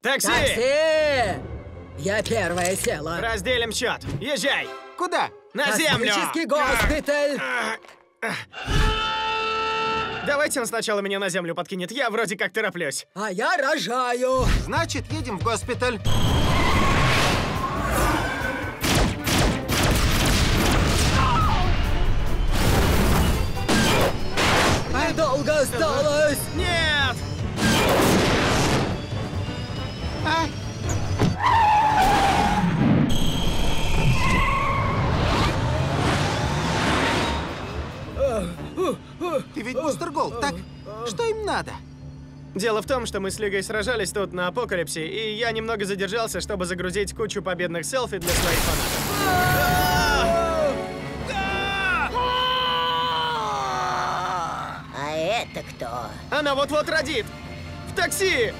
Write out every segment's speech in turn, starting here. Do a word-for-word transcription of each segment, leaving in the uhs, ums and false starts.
Такси! Такси! Я первая села. Разделим счет. Езжай! Куда? На землю! Космический госпиталь! Давайте он сначала меня на землю подкинет. Я вроде как тороплюсь. А я рожаю. Значит, едем в госпиталь. Недолго осталось. Нет! А? Ты ведь Бустер Голд, так? Что им надо? Дело в том, что мы с Лигой сражались тут на Апокалипсе, и я немного задержался, чтобы загрузить кучу победных селфи для своих фанатов. А это кто? Она вот-вот родит! В такси!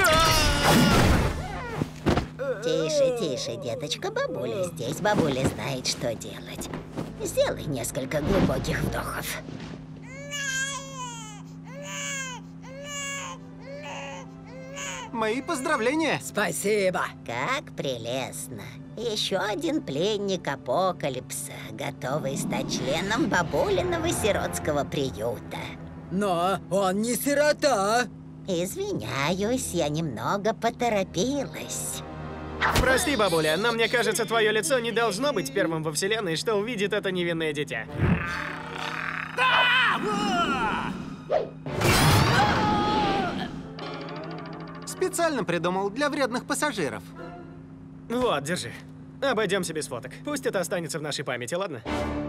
Тише, тише, деточка, бабуля здесь. Бабуля знает, что делать. Сделай несколько глубоких вдохов. Мои поздравления. Спасибо. Как прелестно. Еще один пленник Апокалипса, готовый стать членом бабулиного сиротского приюта. Но он не сирота. Извиняюсь, я немного поторопилась. Прости, бабуля, но мне кажется, твое лицо не должно быть первым во вселенной, что увидит это невинное дитя. Специально придумал для вредных пассажиров. Вот, держи. Обойдемся без фоток. Пусть это останется в нашей памяти, ладно?